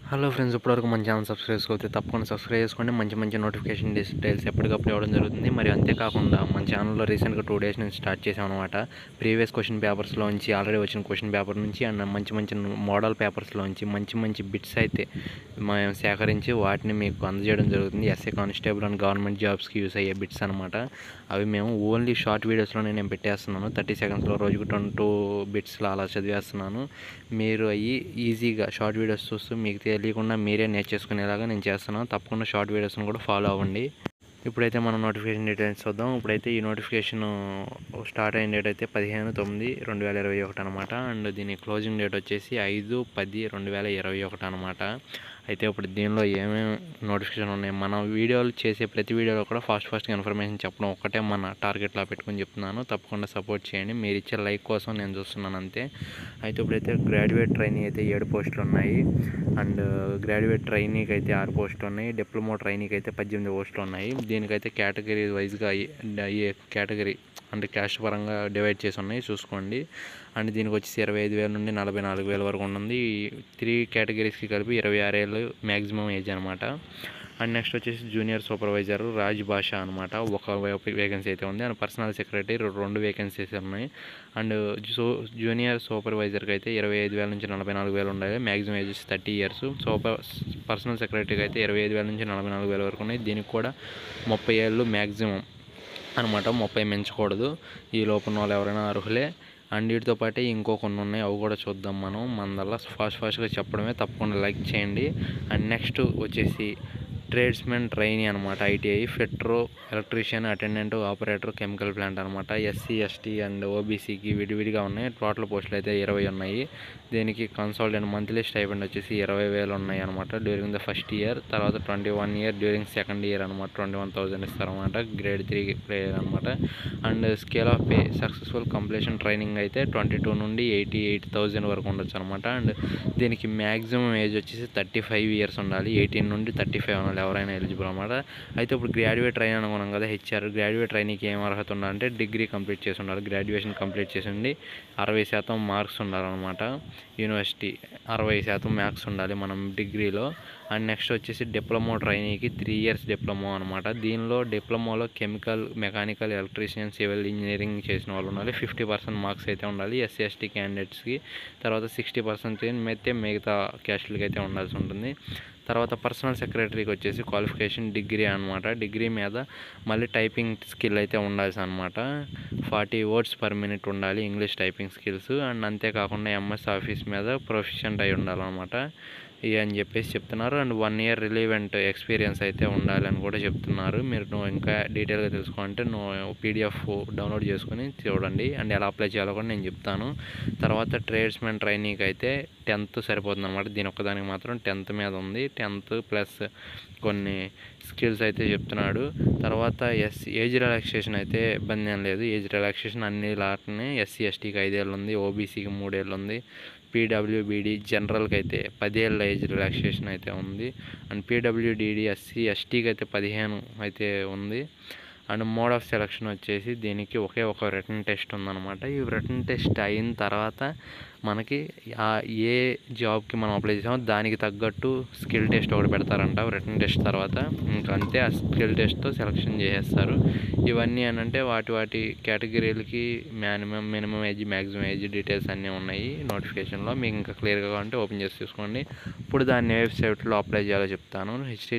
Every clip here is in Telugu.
హలో ఫ్రెండ్స్, ఇప్పటివరకు మన ఛానల్ సబ్స్క్రైబ్ చేసుకోవచ్చు. తప్పకుండా సబ్స్క్రైబ్ చేసుకోండి. మంచి మంచి నోటిఫికేషన్ డీటెయిల్స్ ఎప్పటికప్పుడు ఇవ్వడం జరుగుతుంది. మరి అంతేకాకుండా మన ఛానల్లో రీసెంట్గా 2 days నుంచి స్టార్ట్ చేసామన్నమాట. ప్రీవియస్ క్వశ్చన్ పేపర్స్లోంచి ఆల్రెడీ వచ్చిన క్వశ్చన్ పేపర్ నుంచి అండ్ మంచి మంచి మోడల్ పేపర్స్లోంచి మంచి మంచి బిట్స్ అయితే మేము సేకరించి వాటిని మీకు అందజేయడం జరుగుతుంది. ఎస్ఏ కానిస్టేబుల్ అండ్ గవర్నమెంట్ జాబ్స్కి యూస్ అయ్యే బిట్స్ అనమాట. అవి మేము ఓన్లీ షార్ట్ వీడియోస్లోనే నేను పెట్టేస్తున్నాను. 30 secondsలో రోజుకు 22 బిట్స్లో అలా చదివేస్తున్నాను. మీరు అవి ఈజీగా షార్ట్ వీడియోస్ చూస్తూ మీకు తెలియకుండా మీరే నేర్చేసుకునేలాగా నేను చేస్తున్నాను. తప్పకుండా షార్ట్ వీడియోస్ని కూడా ఫాలో అవ్వండి. ఇప్పుడైతే మనం నోటిఫికేషన్ డీటెయిల్స్ చూద్దాం. ఇప్పుడైతే ఈ నోటిఫికేషన్ స్టార్ట్ అయిన డేట్ అయితే 15/9/2021 అనమాట. అండ్ దీని క్లోజింగ్ డేట్ వచ్చేసి 5/10/2021 అనమాట. అయితే ఇప్పుడు దీనిలో ఏమేమి నోటిఫికేషన్ ఉన్నాయి, మన వీడియోలు చేసే ప్రతి వీడియోలో కూడా ఫాస్ట్గా ఇన్ఫర్మేషన్ చెప్పడం ఒక్కటే మన టార్గెట్లా పెట్టుకుని చెప్తున్నాను. తప్పకుండా సపోర్ట్ చేయండి. మీరు ఇచ్చే లైక్ కోసం నేను చూస్తున్నాను అంతే. అయితే ఇప్పుడైతే గ్రాడ్యుయేట్ ట్రైనీ అయితే 7 పోస్టులు ఉన్నాయి. అండ్ గ్రాడ్యుయేట్ ట్రైనీకి అయితే 6 పోస్టులు ఉన్నాయి. డిప్లొమా ట్రైనీకి అయితే 18 పోస్టులు ఉన్నాయి. దీనికైతే కేటగిరీ వైజ్గా కేటగిరీ అంటే క్యాస్ట్ పరంగా డివైడ్ చేసి ఉన్నాయి, చూసుకోండి. అండ్ దీనికి వచ్చేసి 25,000 నుండి 44,000 వరకు ఉంటుంది. 3 కేటగిరీస్కి కలిపి 26 ఏళ్ళు మ్యాక్సిమం ఏజ్ అనమాట. అండ్ నెక్స్ట్ వచ్చేసి జూనియర్ సూపర్వైజర్ రాజ్ భాష అనమాట, ఒక వేకెన్సీ అయితే ఉంది. అండ్ పర్సనల్ సెక్రటరీ 2 వేకెన్సీస్ ఉన్నాయి. అండ్ జూనియర్ సూపర్వైజర్కి అయితే 25,000 నుంచి 44,000 ఉండాలి. Maximum age 30 years. పర్సనల్ సెక్రటరీకి అయితే 25,000 నుంచి 44,000 వరకు ఉన్నాయి. దీనికి కూడా 30 ఏళ్ళు మ్యాక్సిమం అనమాట, 30 మించకూడదు. ఈ లోపల వాళ్ళు ఎవరైనా అర్హులే. అండ్ వీటితో పాటు ఇంకో కొన్ని ఉన్నాయి, అవి కూడా చూద్దాం. మన వల్ల ఫాస్ట్గా చెప్పడమే, తప్పకుండా లైక్ చేయండి. అండ్ నెక్స్ట్ వచ్చేసి ట్రేడ్స్మెన్ ట్రైనీ అనమాట, ITI fitter electrician attendant operator chemical plant అనమాట. ఎస్సీ ఎస్టీ అండ్ ఓబీసీకి విడివిడిగా ఉన్నాయి. టోటల్ పోస్టులు అయితే 20 ఉన్నాయి. దీనికి కన్సల్టెంట్ మంత్లీ స్టైపెండ్ వచ్చేసి 20,000 ఉన్నాయి అనమాట డ్యూరింగ్ ద ఫస్ట్ ఇయర్. తర్వాత 21 year డ్యూరింగ్ సెకండ్ ఇయర్ అనమాట 21,000 ఇస్తారనమాట. గ్రేడ్ 3 ప్లేయర్ అనమాట. And scale of pay successful completion training అయితే 22 నుండి 88,000 వరకు ఉండొచ్చు అనమాట. అండ్ దీనికి మ్యాక్సిమం ఏజ్ వచ్చేసి 35 years ఉండాలి. 18 నుండి 35 ఉండాలి ఎవరైనా ఎలిజిబుల్ అనమాట. అయితే ఇప్పుడు గ్రాడ్యుయేట్ ట్రైన్ అనుకున్నాం కదా, హెచ్ఆర్ గ్రాడ్యుయేట్ ట్రైనీకి ఏం అర్హత ఉండాలంటే డిగ్రీ కంప్లీట్ చేసి ఉండాలి. గ్రాడ్యుయేషన్ కంప్లీట్ చేసి ఉండి 60% మార్క్స్ ఉండాలన్నమాట. యూనివర్సిటీ 60% మార్క్స్ ఉండాలి మనం డిగ్రీలో. అండ్ నెక్స్ట్ వచ్చేసి డిప్లొమా ట్రైనీకి 3 years డిప్లొమా అనమాట. దీనిలో డిప్లొమాలో chemical, mechanical, electrician, civil engineering చేసిన వాళ్ళు ఉండాలి. 50% మార్క్స్ అయితే ఉండాలి ఎస్సీ ఎస్టీ క్యాండిడేట్స్కి. తర్వాత 60% అయితే మిగతా క్యాస్టులకి అయితే ఉండాల్సి ఉంటుంది. తర్వాత పర్సనల్ సెక్రటరీకి వచ్చేసి క్వాలిఫికేషన్ డిగ్రీ అనమాట. డిగ్రీ మీద మళ్ళీ టైపింగ్ స్కిల్ అయితే ఉండాల్సి అనమాట. 40 words per minute ఉండాలి ఇంగ్లీష్ టైపింగ్ స్కిల్స్. అండ్ అంతేకాకుండా ఎంఎస్ ఆఫీస్ మీద ప్రొఫిషియంట్ అయి ఉండాలన్నమాట. ఇవి అని చెప్పేసి చెప్తున్నారు. అండ్ 1 year రిలీవెంట్ ఎక్స్పీరియన్స్ అయితే ఉండాలని కూడా చెప్తున్నారు. మీరు ఇంకా డీటెయిల్గా తెలుసుకోవాలంటే పీడిఎఫ్ డౌన్లోడ్ చేసుకుని చూడండి. అండ్ ఎలా అప్లై చేయాలో కూడా నేను చెప్తాను. తర్వాత ట్రేడ్స్మెన్ ట్రైనీకి అయితే 10th సరిపోతుంది అనమాట. దీని ఒక్కదానికి మాత్రం 10th మీద ఉంది. 10th ప్లస్ కొన్ని స్కిల్స్ అయితే చెప్తున్నాడు. తర్వాత ఏజ్ రిలాక్సేషన్ అయితే ఇబ్బంది ఏం లేదు. ఏజ్ రిలాక్సేషన్ అన్ని లాట్ని ఎస్సీ ఎస్టీకి 5 ఏళ్ళు ఉంది, ఓబీసీకి 3 ఏళ్ళు ఉంది. పీడబ్ల్యూబీడీ జనరల్కి అయితే 10 ఏళ్ళ ఏజ్ రిలాక్సేషన్ అయితే ఉంది. అండ్ పీడబ్ల్యూడీడీ ఎస్సీ ఎస్టీకి అయితే 15 అయితే ఉంది. అండ్ మోడ్ ఆఫ్ సెలక్షన్ వచ్చేసి దీనికి ఒక రిటన్ టెస్ట్ ఉందన్నమాట. ఈ రిటన్ టెస్ట్ అయిన తర్వాత మనకి ఏ జాబ్కి మనం అప్లై చేసామో దానికి తగ్గట్టు స్కిల్ టెస్ట్ ఒకటి పెడతారంట రిటన్ టెస్ట్ తర్వాత. ఇంకా అంతే, ఆ స్కిల్ టెస్ట్తో సెలక్షన్ చేసేస్తారు. ఇవన్నీ అంటే వాటి కేటగిరీలకి minimum age, maximum age details అన్నీ ఉన్నాయి నోటిఫికేషన్లో. మీకు ఇంకా క్లియర్గా ఉంటే ఓపెన్ చేసి చూసుకోండి. ఇప్పుడు దాన్ని వెబ్సైట్లో అప్లై చేయాలో చెప్తాను.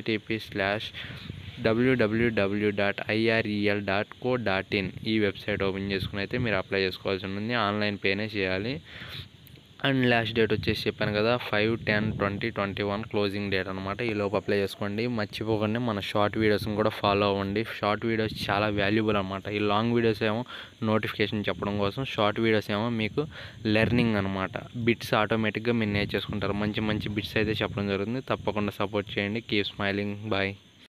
http://www.irel.co.in ఈ వెబ్సైట్ ఓపెన్ చేసుకుని అయితే మీరు అప్లై చేసుకోవాల్సి ఉంటుంది. ఆన్లైన్ పేనే చేయాలి. అండ్ లాస్ట్ డేట్ వచ్చేసి చెప్పాను కదా, 5/10/2021 క్లోజింగ్ డేట్ అనమాట. ఈ లోపు అప్లై చేసుకోండి. మర్చిపోకండి మన షార్ట్ వీడియోస్ని కూడా ఫాలో అవ్వండి. షార్ట్ వీడియోస్ చాలా వాల్యుబుల్ అనమాట. ఈ లాంగ్ వీడియోస్ ఏమో నోటిఫికేషన్ చెప్పడం కోసం, షార్ట్ వీడియోస్ ఏమో మీకు లెర్నింగ్ అనమాట. బిట్స్ ఆటోమేటిక్గా మీరు నేర్చేసుకుంటారు. మంచి మంచి బిట్స్ అయితే చెప్పడం జరుగుతుంది. తప్పకుండా సపోర్ట్ చేయండి. Keep smiling. బాయ్.